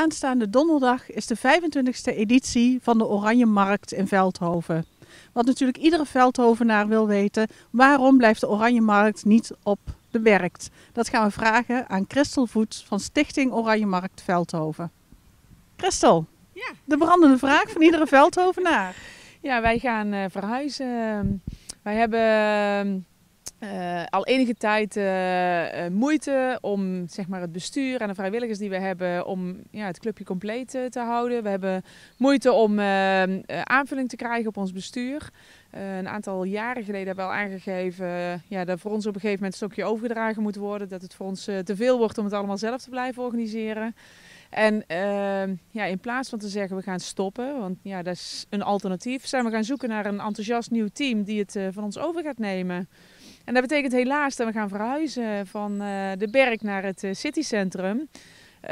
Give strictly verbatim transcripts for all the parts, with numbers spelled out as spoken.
Aanstaande donderdag is de vijfentwintigste editie van de Oranje Markt in Veldhoven. Wat natuurlijk iedere Veldhovenaar wil weten, waarom blijft de Oranje Markt niet op de werkt? Dat gaan we vragen aan Christel Voets van Stichting Oranje Markt Veldhoven. Christel, ja. De brandende vraag van iedere Veldhovenaar. Ja, wij gaan uh, verhuizen. Wij hebben uh, al enige tijd uh, uh, moeite om zeg maar, het bestuur en de vrijwilligers die we hebben om ja, het clubje compleet uh, te houden. We hebben moeite om uh, uh, aanvulling te krijgen op ons bestuur. Uh, een aantal jaren geleden hebben we al aangegeven uh, ja, dat voor ons op een gegeven moment een stokje overgedragen moet worden. Dat het voor ons uh, te veel wordt om het allemaal zelf te blijven organiseren. En uh, ja, in plaats van te zeggen we gaan stoppen, want ja, dat is een alternatief, zijn we gaan zoeken naar een enthousiast nieuw team die het uh, van ons over gaat nemen. En dat betekent helaas dat we gaan verhuizen van uh, de Berk naar het uh, citycentrum. Uh,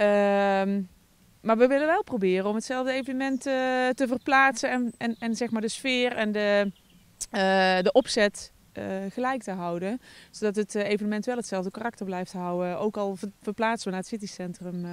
maar we willen wel proberen om hetzelfde evenement uh, te verplaatsen en, en, en zeg maar de sfeer en de, uh, de opzet uh, gelijk te houden. Zodat het uh, evenement wel hetzelfde karakter blijft houden, ook al ver, verplaatsen we naar het citycentrum. Uh,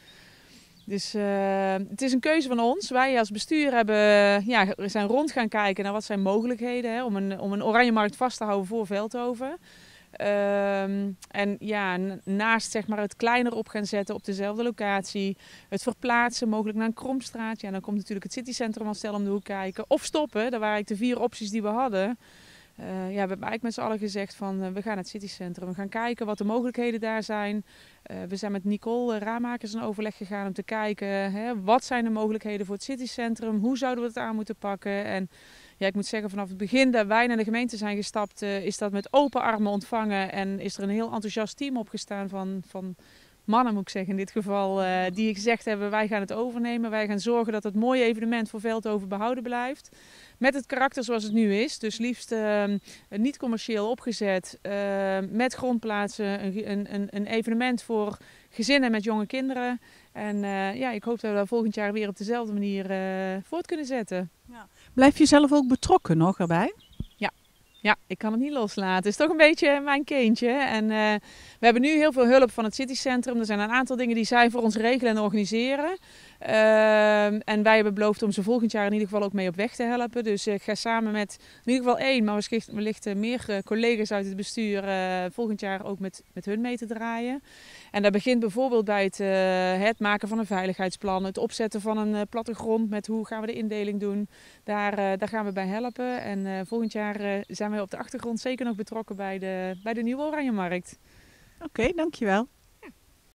Dus uh, het is een keuze van ons. Wij als bestuur hebben, ja, zijn rond gaan kijken naar wat zijn mogelijkheden hè, om, een, om een Oranje Markt vast te houden voor Veldhoven. Uh, en ja, naast zeg maar, het kleiner op gaan zetten op dezelfde locatie, het verplaatsen mogelijk naar een Kromstraat. Ja, dan komt natuurlijk het citycentrum al snel om de hoek kijken. Of stoppen, dat waren eigenlijk de vier opties die we hadden. Uh, ja, we hebben eigenlijk met z'n allen gezegd van uh, we gaan naar het citycentrum. We gaan kijken wat de mogelijkheden daar zijn. Uh, we zijn met Nicole uh, Raamakers in overleg gegaan om te kijken hè, wat zijn de mogelijkheden voor het citycentrum. Hoe zouden we het aan moeten pakken. En ja, ik moet zeggen vanaf het begin dat wij naar de gemeente zijn gestapt uh, is dat met open armen ontvangen. En is er een heel enthousiast team opgestaan van, van mannen moet ik zeggen in dit geval. Uh, die gezegd hebben wij gaan het overnemen. Wij gaan zorgen dat het mooie evenement voor Veldhoven behouden blijft. Met het karakter zoals het nu is. Dus liefst uh, niet commercieel opgezet. Uh, met grondplaatsen. Een, een, een evenement voor gezinnen met jonge kinderen. En uh, ja, ik hoop dat we dat volgend jaar weer op dezelfde manier uh, voort kunnen zetten. Ja. Blijf je zelf ook betrokken nog erbij? Ja. Ja, ik kan het niet loslaten. Het is toch een beetje mijn kindje. En uh, we hebben nu heel veel hulp van het citycentrum. Er zijn een aantal dingen die zij voor ons regelen en organiseren. Uh, en wij hebben beloofd om ze volgend jaar in ieder geval ook mee op weg te helpen. Dus ik ga samen met in ieder geval één, maar wellicht meer uh, collega's uit het bestuur uh, volgend jaar ook met, met hun mee te draaien. En dat begint bijvoorbeeld bij het, uh, het maken van een veiligheidsplan, het opzetten van een uh, plattegrond met hoe gaan we de indeling doen. Daar, uh, daar gaan we bij helpen. En uh, volgend jaar uh, zijn we op de achtergrond zeker nog betrokken bij de, bij de nieuwe Oranje Markt. Oké, okay, dankjewel.